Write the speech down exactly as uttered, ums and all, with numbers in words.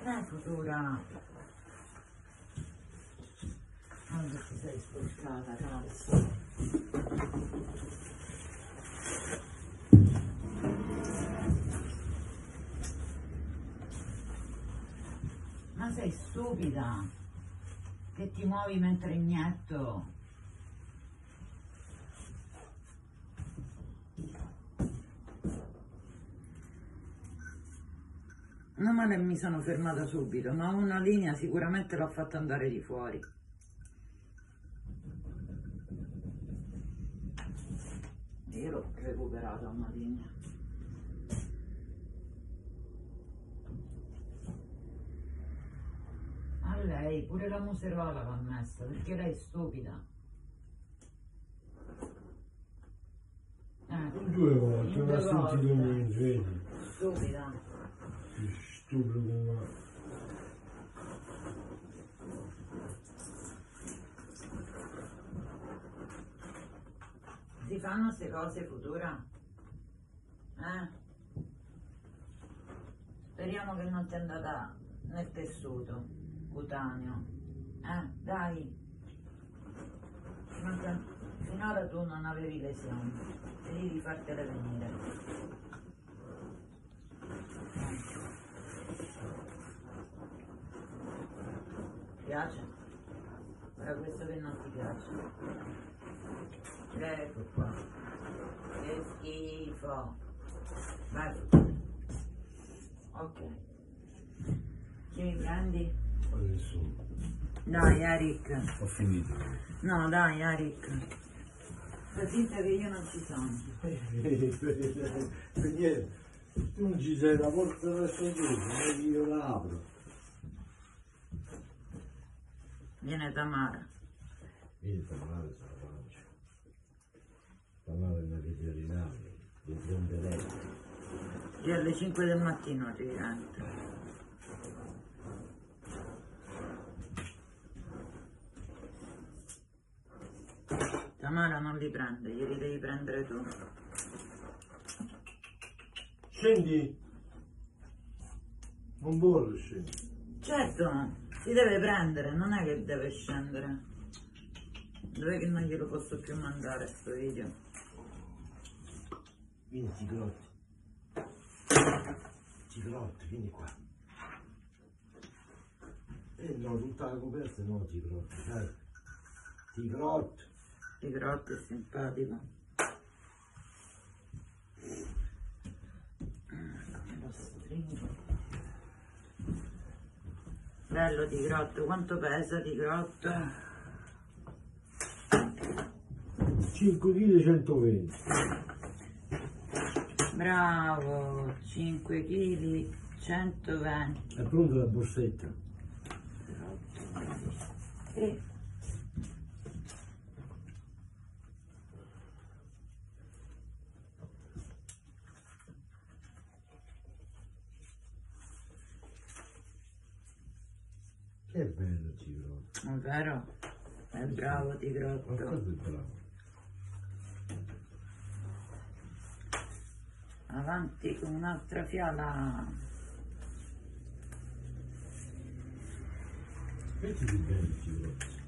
Eh, futura. Quando ti sei sporcata, cazzo. Ma sei stupida? Che ti muovi mentre inietto? Non male mi sono fermata subito, ma una linea sicuramente l'ho fatta andare di fuori. Io l'ho recuperata una linea. A lei pure la museruola va messa, perché lei è stupida. Eh, Due volte, non ha sentito niente, vedi? Stupida. Che stupido che va. Si fanno queste cose futura? Eh? Speriamo che non ti è andata nel tessuto cutaneo. Eh, dai. Finora tu non avevi lesioni. Devi fartele venire. Ti piace? Ora questo che non ti piace. Ecco qua. Che schifo. Vai. Ok. Chi mi prendi? Nessuno. Dai Eric. Ho finito. No dai Eric. Fai finta che io non ci sono. Perché tu non ci sei, la porta da sotto, io la apro. Viene Tamara. Vieni Tamara, se la pancia. Tamara è una veterinaria, di fronte lei. Io alle cinque del mattino ti entro. Tamara non li prende, glieli devi prendere tu. Scendi! Non vuole scendere. Certo, si deve prendere, non è che deve scendere. Dov'è che non glielo posso più mandare sto video? Vieni, Tigrotti. Tigrotti, vieni qua. Eh no, tutta la coperta no, Tigrotti, dai. Tigrotti. Tigrotti è simpatico. Come lo stringo. Bello Tigrotto, quanto pesa Tigrotto? cinque chili centoventi. Bravo, cinque chili centoventi. È pronta la borsetta? Sì. Che bello Tigrotto. È vero? È bravo Ma Tigrotto. cosa è bravo? Avanti con un'altra fiala. Mettiti bene Tigrotto.